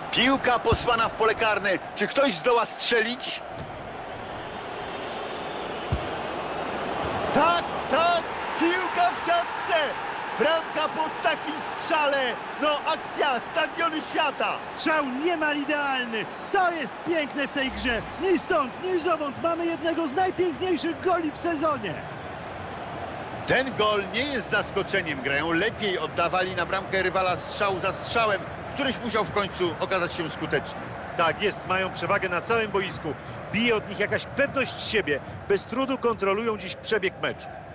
Piłka posłana w pole karne. Czy ktoś zdoła strzelić? Tak, tak, piłka w siatce. Bramka po takim strzale. No, akcja stadionu świata. Strzał niemal idealny. To jest piękne w tej grze. Ni stąd, ni zowąd mamy jednego z najpiękniejszych goli w sezonie. Ten gol nie jest zaskoczeniem. Grają lepiej, oddawali na bramkę rywala strzał za strzałem. Któryś musiał w końcu okazać się skuteczny. Tak jest, mają przewagę na całym boisku. Bije od nich jakaś pewność siebie. Bez trudu kontrolują dziś przebieg meczu.